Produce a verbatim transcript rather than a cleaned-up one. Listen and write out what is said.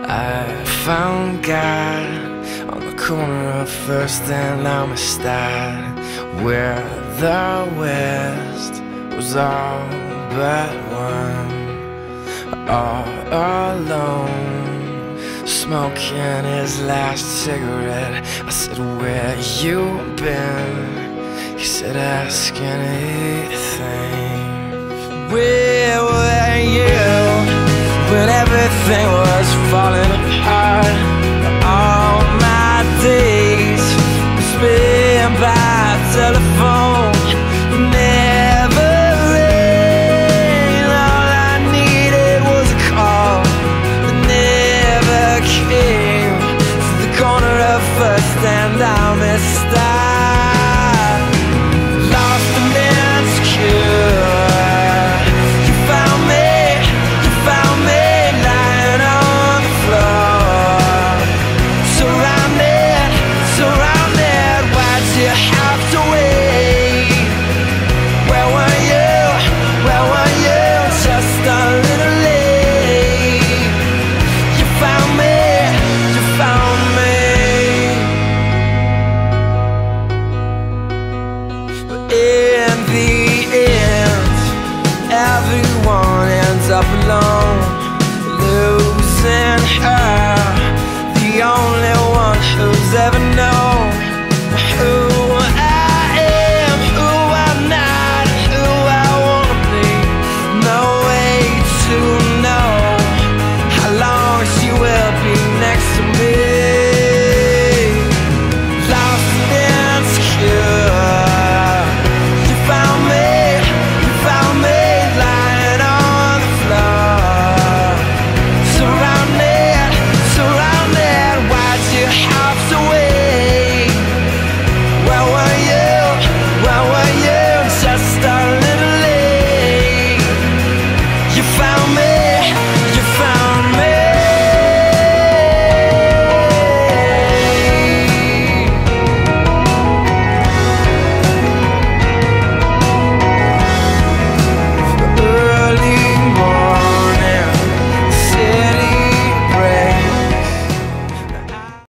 I found God on the corner of First and Amistad, where the West was all but one, all alone, smoking his last cigarette. I said, where you been? He said, ask anything. Where were you when everything was falling apart?